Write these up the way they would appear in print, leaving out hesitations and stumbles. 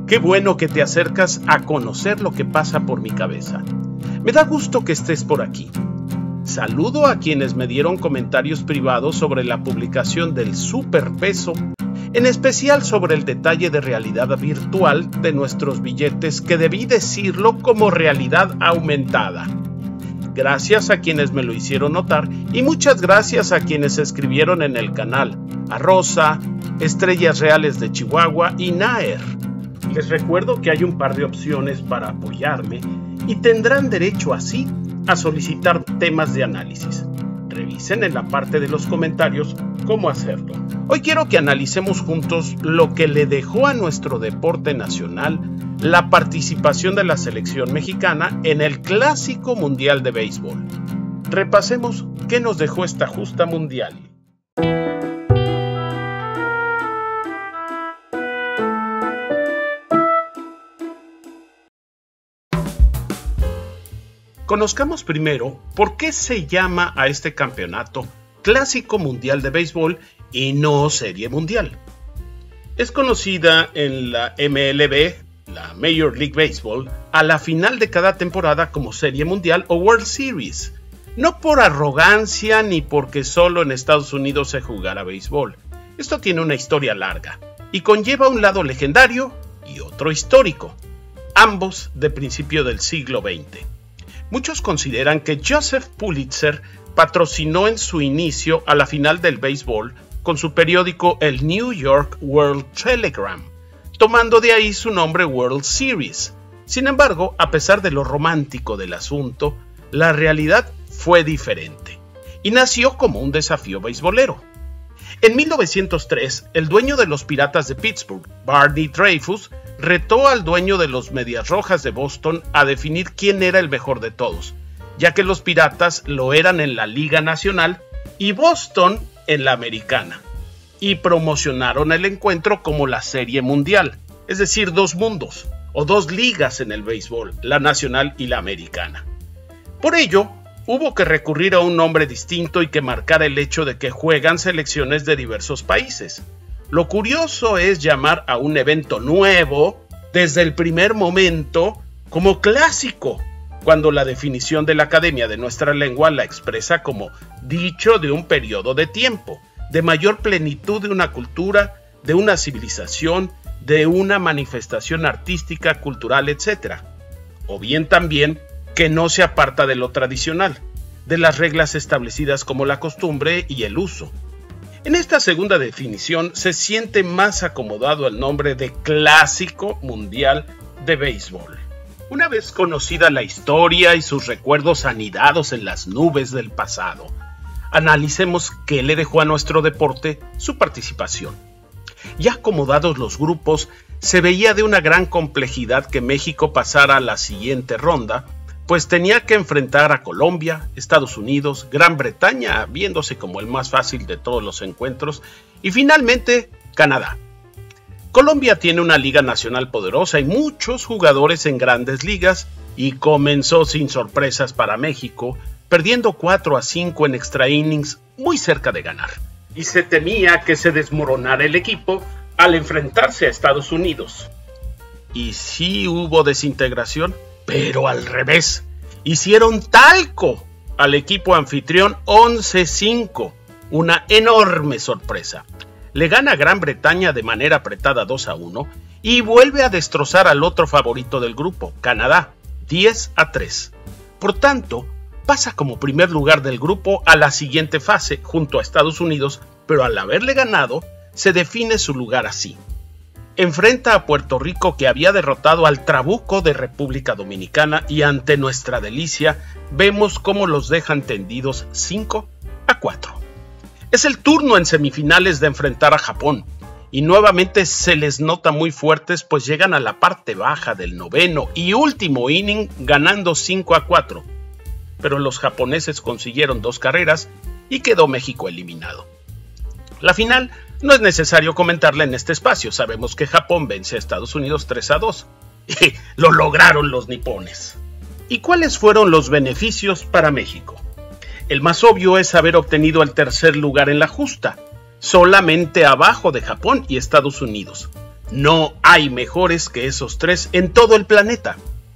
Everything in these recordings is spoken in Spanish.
Qué bueno que te acercas a conocer lo que pasa por mi cabeza. Me da gusto que estés por aquí. Saludo a quienes me dieron comentarios privados sobre la publicación del superpeso, en especial sobre el detalle de realidad virtual de nuestros billetes, que debí decirlo como realidad aumentada. Gracias a quienes me lo hicieron notar y muchas gracias a quienes escribieron en el canal, a Rosa, Estrellas Reales de Chihuahua y Naer. Les recuerdo que hay un par de opciones para apoyarme y tendrán derecho así a solicitar temas de análisis. Revisen en la parte de los comentarios cómo hacerlo. Hoy quiero que analicemos juntos lo que le dejó a nuestro deporte nacional la participación de la selección mexicana en el Clásico Mundial de Béisbol. Repasemos qué nos dejó esta justa mundial. Conozcamos primero por qué se llama a este campeonato Clásico Mundial de Béisbol y no Serie Mundial. Es conocida en la MLB, la Major League Baseball, a la final de cada temporada como Serie Mundial o World Series, no por arrogancia ni porque solo en Estados Unidos se jugara béisbol. Esto tiene una historia larga y conlleva un lado legendario y otro histórico, ambos de principio del siglo XX. Muchos consideran que Joseph Pulitzer patrocinó en su inicio a la final del béisbol con su periódico el New York World Telegram, tomando de ahí su nombre World Series. Sin embargo, a pesar de lo romántico del asunto, la realidad fue diferente y nació como un desafío beisbolero. En 1903, el dueño de los Piratas de Pittsburgh, Barney Dreyfuss, retó al dueño de los Medias Rojas de Boston a definir quién era el mejor de todos, ya que los Piratas lo eran en la Liga Nacional y Boston en la Americana, y promocionaron el encuentro como la Serie Mundial, es decir, dos mundos, o dos ligas en el béisbol, la Nacional y la Americana. Por ello, hubo que recurrir a un nombre distinto y que marcara el hecho de que juegan selecciones de diversos países. Lo curioso es llamar a un evento nuevo, desde el primer momento, como clásico, cuando la definición de la Academia de nuestra lengua la expresa como dicho de un periodo de tiempo, de mayor plenitud de una cultura, de una civilización, de una manifestación artística, cultural, etc. O bien también que no se aparta de lo tradicional, de las reglas establecidas como la costumbre y el uso. En esta segunda definición se siente más acomodado el nombre de Clásico Mundial de Béisbol. Una vez conocida la historia y sus recuerdos anidados en las nubes del pasado, analicemos qué le dejó a nuestro deporte su participación. Ya acomodados los grupos, se veía de una gran complejidad que México pasara a la siguiente ronda, pues tenía que enfrentar a Colombia, Estados Unidos, Gran Bretaña, viéndose como el más fácil de todos los encuentros, y finalmente Canadá. Colombia tiene una liga nacional poderosa y muchos jugadores en grandes ligas, y comenzó sin sorpresas para México, perdiendo 4-5 en extra innings, muy cerca de ganar. Y se temía que se desmoronara el equipo al enfrentarse a Estados Unidos. Y sí hubo desintegración, pero al revés. Hicieron talco al equipo anfitrión 11-5, una enorme sorpresa. Le gana a Gran Bretaña de manera apretada 2-1 y vuelve a destrozar al otro favorito del grupo, Canadá, 10-3. Por tanto, pasa como primer lugar del grupo a la siguiente fase junto a Estados Unidos, pero al haberle ganado, se define su lugar así. Enfrenta a Puerto Rico, que había derrotado al Trabuco de República Dominicana, y ante nuestra delicia vemos cómo los dejan tendidos 5-4. Es el turno en semifinales de enfrentar a Japón, y nuevamente se les nota muy fuertes, pues llegan a la parte baja del noveno y último inning ganando 5-4. Pero los japoneses consiguieron 2 carreras y quedó México eliminado. La final no es necesario comentarla en este espacio, sabemos que Japón vence a Estados Unidos 3-2. Y lo lograron los nipones. ¿Y cuáles fueron los beneficios para México? El más obvio es haber obtenido el tercer lugar en la justa, solamente abajo de Japón y Estados Unidos. No hay mejores que esos tres en todo el planeta.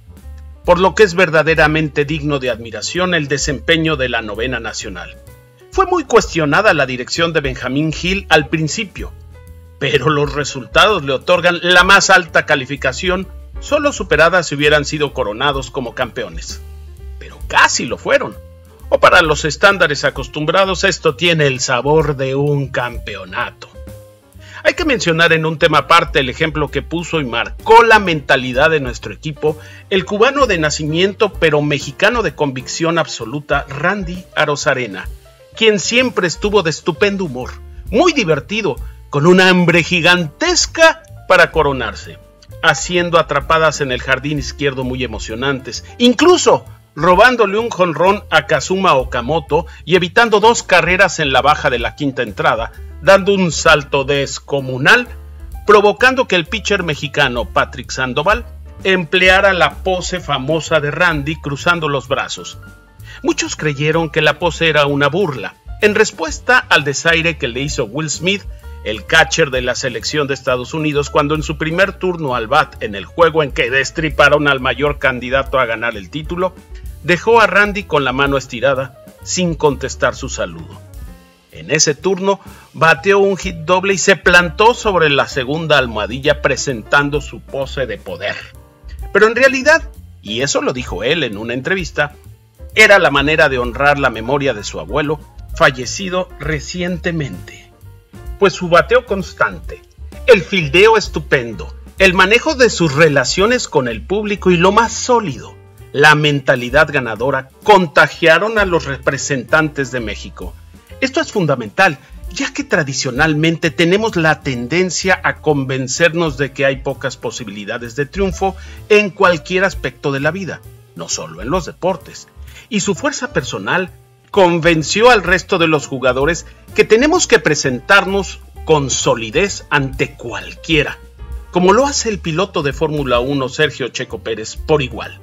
Por lo que es verdaderamente digno de admiración el desempeño de la novena nacional. Fue muy cuestionada la dirección de Benjamín Gil al principio, pero los resultados le otorgan la más alta calificación, solo superada si hubieran sido coronados como campeones. Pero casi lo fueron. O para los estándares acostumbrados, esto tiene el sabor de un campeonato. Hay que mencionar en un tema aparte el ejemplo que puso y marcó la mentalidad de nuestro equipo, el cubano de nacimiento pero mexicano de convicción absoluta, Randy Arozarena, quien siempre estuvo de estupendo humor, muy divertido, con una hambre gigantesca para coronarse, haciendo atrapadas en el jardín izquierdo muy emocionantes, incluso robándole un jonrón a Kazuma Okamoto y evitando 2 carreras en la baja de la quinta entrada, dando un salto descomunal, provocando que el pitcher mexicano Patrick Sandoval empleara la pose famosa de Randy cruzando los brazos. Muchos creyeron que la pose era una burla, en respuesta al desaire que le hizo Will Smith, el catcher de la selección de Estados Unidos, cuando en su primer turno al bat en el juego en que destriparon al mayor candidato a ganar el título, dejó a Randy con la mano estirada, sin contestar su saludo. En ese turno, bateó un hit doble y se plantó sobre la segunda almohadilla presentando su pose de poder. Pero en realidad, y eso lo dijo él en una entrevista, era la manera de honrar la memoria de su abuelo, fallecido recientemente. Pues su bateo constante, el fildeo estupendo, el manejo de sus relaciones con el público y lo más sólido, la mentalidad ganadora, contagiaron a los representantes de México. Esto es fundamental, ya que tradicionalmente tenemos la tendencia a convencernos de que hay pocas posibilidades de triunfo en cualquier aspecto de la vida, no solo en los deportes. Y su fuerza personal convenció al resto de los jugadores que tenemos que presentarnos con solidez ante cualquiera, como lo hace el piloto de Fórmula 1 Sergio Checo Pérez por igual.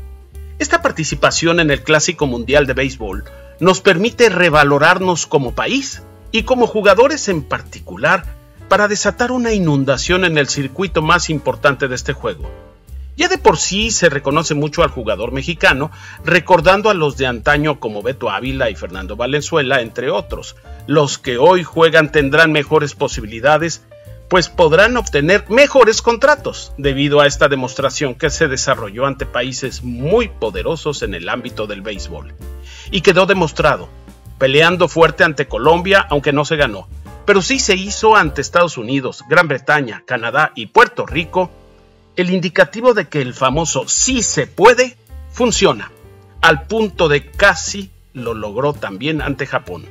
Esta participación en el Clásico Mundial de Béisbol nos permite revalorarnos como país y como jugadores en particular para desatar una inundación en el circuito más importante de este juego. Ya de por sí se reconoce mucho al jugador mexicano, recordando a los de antaño como Beto Ávila y Fernando Valenzuela, entre otros. Los que hoy juegan tendrán mejores posibilidades, pues podrán obtener mejores contratos debido a esta demostración que se desarrolló ante países muy poderosos en el ámbito del béisbol. Y quedó demostrado, peleando fuerte ante Colombia, aunque no se ganó, pero sí se hizo ante Estados Unidos, Gran Bretaña, Canadá y Puerto Rico, el indicativo de que el famoso sí se puede funciona, al punto de casi lo logró también ante Japón.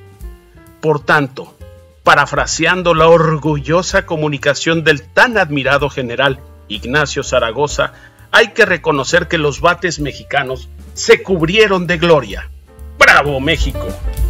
Por tanto, parafraseando la orgullosa comunicación del tan admirado general Ignacio Zaragoza, hay que reconocer que los bates mexicanos se cubrieron de gloria. ¡Bravo, México!